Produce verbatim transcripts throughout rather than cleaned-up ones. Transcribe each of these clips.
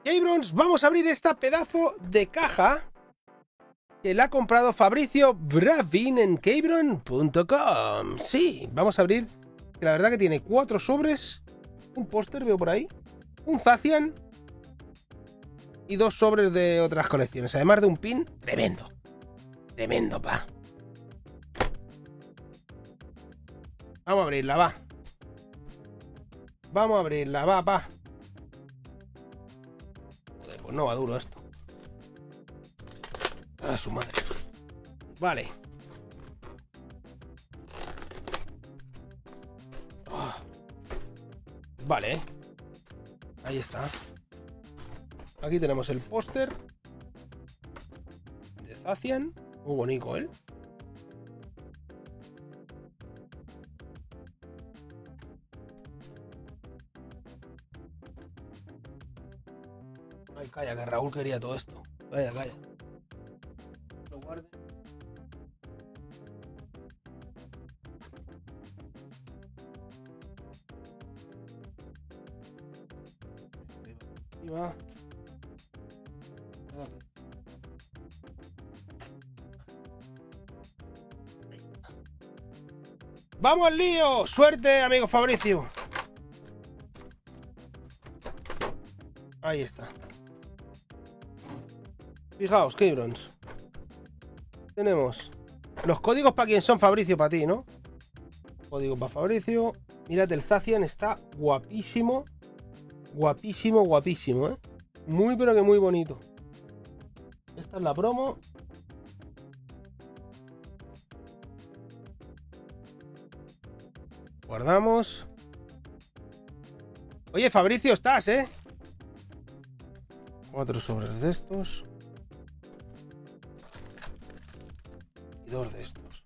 Cabrons, vamos a abrir esta pedazo de caja que la ha comprado Fabricio Bravin en cabron punto com. Sí, vamos a abrir, que la verdad que tiene cuatro sobres, un póster, veo por ahí, un Zacian y dos sobres de otras colecciones, además de un pin tremendo. Tremendo, pa. Vamos a abrirla, va. Vamos a abrirla, va, pa. Joder, pues no va duro esto. A su madre. Vale. Oh. Vale. Ahí está. Aquí tenemos el póster de Zacian. Muy bonito, ¿eh? Ay, calla, que Raúl quería todo esto. Calla, calla. Lo guarde. Ahí va. ¡Vamos al lío! ¡Suerte, amigo Fabricio! Ahí está. Fijaos, Cabrons. Tenemos los códigos para quien son, Fabricio, para ti, ¿no? Código para Fabricio. Mirad, el Zacian está guapísimo. Guapísimo, guapísimo, ¿eh? Muy, pero que muy bonito. Esta es la promo. Guardamos. Oye, Fabricio, estás, ¿eh? Cuatro sobres de estos. Y dos de estos.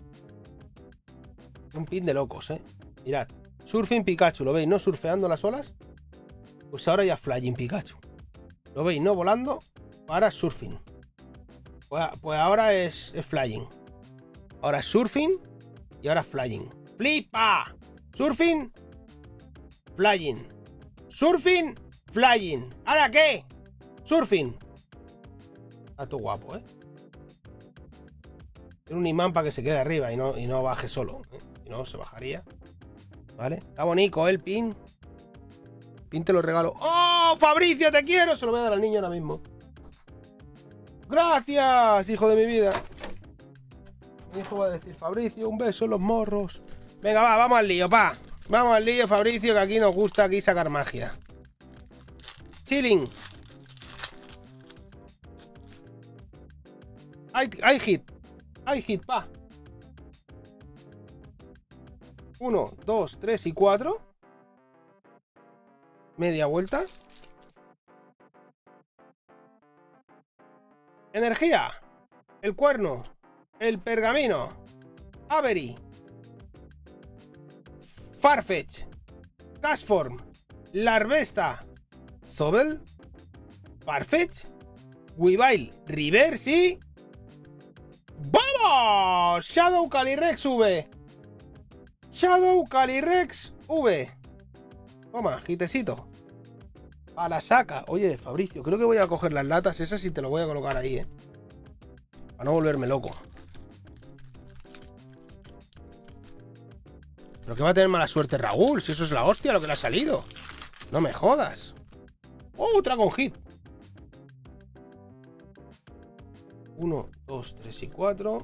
Un pin de locos, ¿eh? Mirad. Surfing Pikachu, ¿lo veis? ¿No? Surfeando las olas. Pues ahora ya Flying Pikachu. ¿Lo veis? ¿No? Volando. Ahora Surfing. Pues, pues ahora es, es Flying. Ahora Surfing. Y ahora Flying. ¡Flipa! Surfing. Flying. Surfing. Flying. ¿Ahora qué? Surfing. Está todo guapo, ¿eh? Tiene un imán para que se quede arriba y no, y no baje solo, ¿eh? Si no, se bajaría. ¿Vale? Está bonito, ¿eh? El pin. Pin te lo regalo. ¡Oh, Fabricio, te quiero! Se lo voy a dar al niño ahora mismo. ¡Gracias, hijo de mi vida! Mi hijo va a decir, Fabricio, un beso en los morros. Venga, va, vamos al lío, pa. Vamos al lío, Fabricio, que aquí nos gusta aquí sacar magia. Chilling. Hay, hay hit. Hay hit, pa. Uno, dos, tres y cuatro. Media vuelta. Energía. El cuerno. El pergamino. Avery. Farfetch. Cashform. Larvesta. Sobel. Farfetch. Weavile. Reverse y... ¡Vamos! Shadow Calyrex V. Shadow Calyrex V. Toma, gitecito. A la saca. Oye, Fabricio, creo que voy a coger las latas esas y te lo voy a colocar ahí, ¿eh? Para no volverme loco. Pero que va a tener mala suerte Raúl, si eso es la hostia lo que le ha salido. No me jodas. ¡Oh, otra con hit! Uno, dos, tres y cuatro.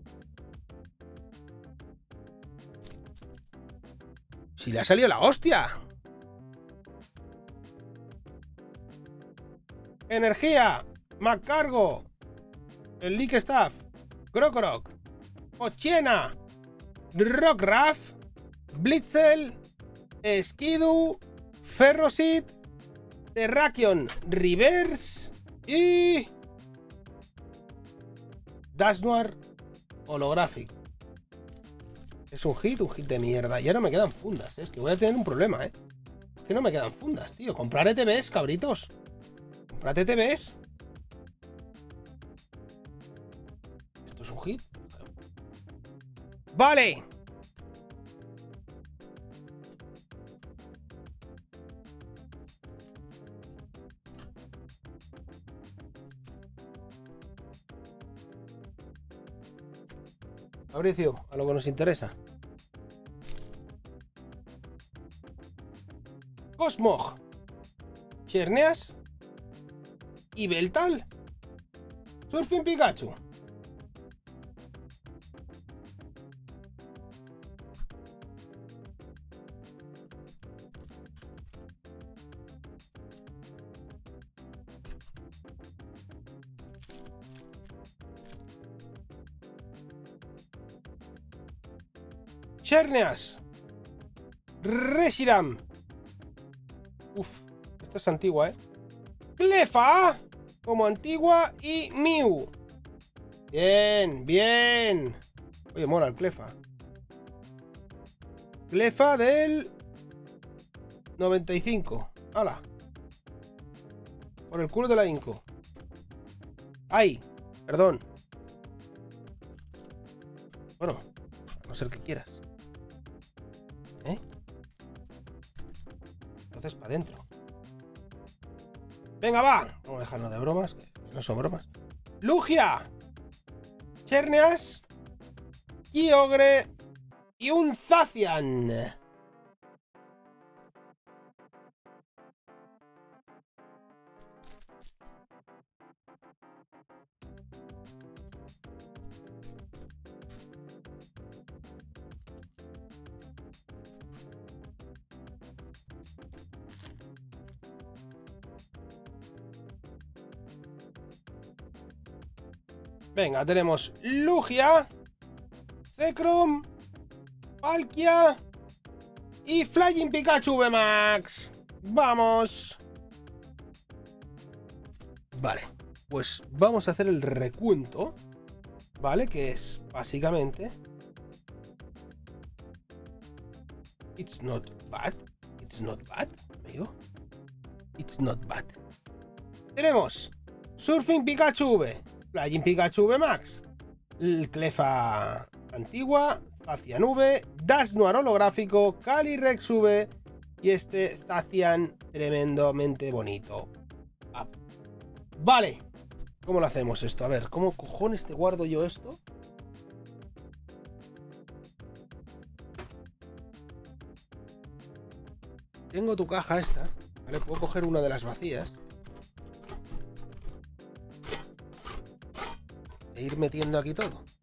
Si le ha salido la hostia. Energía. Macargo. El Leak Staff. Crocoroc. Ochiena. Rockraft. Blitzel. Skidoo. Ferrosit. Terrakion Reverse. Y... Dusknoir Holographic. Es un hit, un hit de mierda. Ya no me quedan fundas, ¿eh? Es que voy a tener un problema, ¿eh? Es que no me quedan fundas, tío. Comprar E T Bs, cabritos. Comprad E T Bs. Esto es un hit. Vale. Fabricio, a lo que nos interesa. Cosmog, Xerneas y Beltal. Surfing Pikachu. Xerneas, Reshiram. Uf, esta es antigua, ¿eh? Cleffa, como antigua, y Mew. Bien, bien. Oye, mola el Cleffa. Cleffa del noventa y cinco. ¡Hala! Por el culo de la Inco. ¡Ay! Perdón. Bueno, a no ser que quieras. ¿Eh? Entonces para adentro. Venga, va. Vamos a dejarnos de bromas, que no son bromas. Lugia, Xerneas, Kyogre y un Zacian. Venga, tenemos Lugia, Zekrom, Palkia y Flying Pikachu V Max. ¡Vamos! Vale, pues vamos a hacer el recuento, ¿vale? Que es básicamente... It's not bad. It's not bad, amigo. It's not bad. Tenemos Surfing Pikachu V, Flying Pikachu V Max, el Cleffa antigua, Zacian V, Dusknoir holográfico, Calyrex V y este Zacian tremendamente bonito. Ah, vale, ¿cómo lo hacemos esto? A ver, ¿cómo cojones te guardo yo esto? Tengo tu caja esta, ¿vale? Puedo coger una de las vacías e ir metiendo aquí todo.